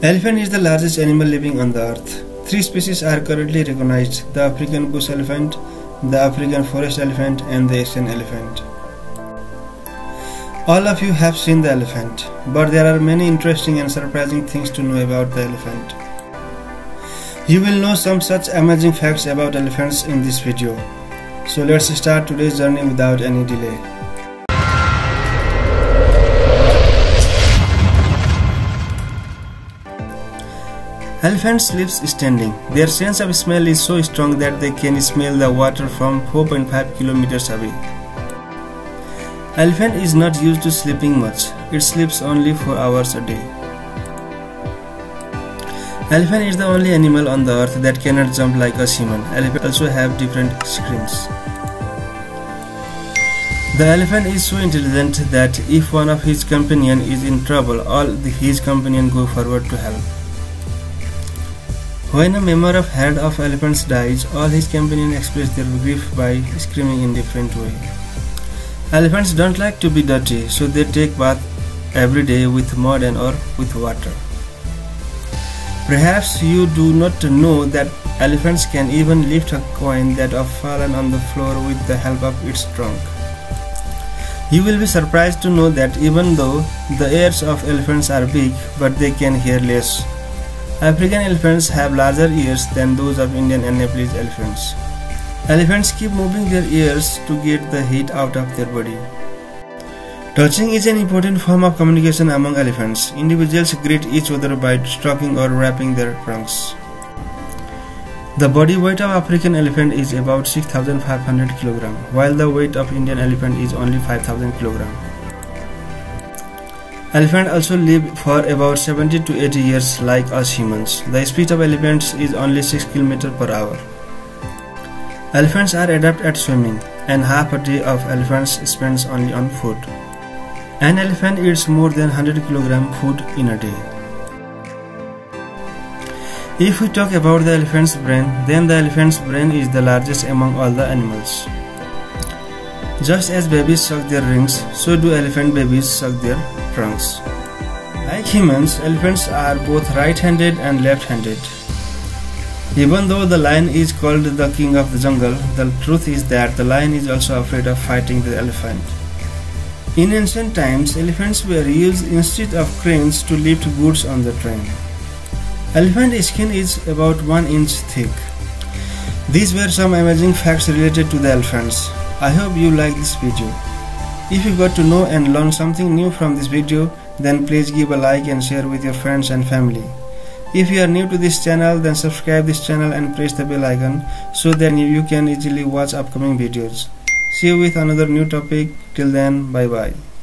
Elephant is the largest animal living on the earth. Three species are currently recognized: the African bush elephant, the African forest elephant, and the Asian elephant. All of you have seen the elephant, but there are many interesting and surprising things to know about the elephant. You will know some such amazing facts about elephants in this video. So let's start today's journey without any delay. Elephants live standing. Their sense of smell is so strong that they can smell the water from 4.5 kilometers away. Elephant is not used to sleeping much. It sleeps only 4 hours a day. Elephant is the only animal on the earth that cannot jump like us human. Elephants also have different screams. The elephant is so intelligent that if one of his companions is in trouble, all his companions go forward to help. When a member of herd of elephants dies, all his companions express their grief by screaming in different way. Elephants don't like to be dirty, so they take bath every day with mud and or with water. Perhaps you do not know that elephants can even lift a coin that has fallen on the floor with the help of its trunk. You will be surprised to know that even though the ears of elephants are big, but they can hear less. African elephants have larger ears than those of Indian and Nepalese elephants. Elephants keep moving their ears to get the heat out of their body. Touching is an important form of communication among elephants. Individuals greet each other by stroking or wrapping their trunks. The body weight of African elephant is about 6,500 kg, while the weight of Indian elephant is only 5,000 kg. Elephants also live for about 70 to 80 years like us humans. The speed of elephants is only 6 km per hour. Elephants are adept at swimming, and half a day of elephants spends only on food. An elephant eats more than 100 kg food in a day. If we talk about the elephant's brain, then the elephant's brain is the largest among all the animals. Just as babies suck their rings, so do elephant babies suck their trunks. Like humans, elephants are both right-handed and left-handed. Even though the lion is called the king of the jungle, the truth is that the lion is also afraid of fighting the elephant. In ancient times, elephants were used instead of cranes to lift goods on the train. Elephant skin is about 1 inch thick. These were some amazing facts related to the elephants. I hope you liked this video. If you got to know and learn something new from this video, then please give a like and share with your friends and family. If you are new to this channel, then subscribe this channel and press the bell icon so that you can easily watch upcoming videos. See you with another new topic. Till then, bye bye.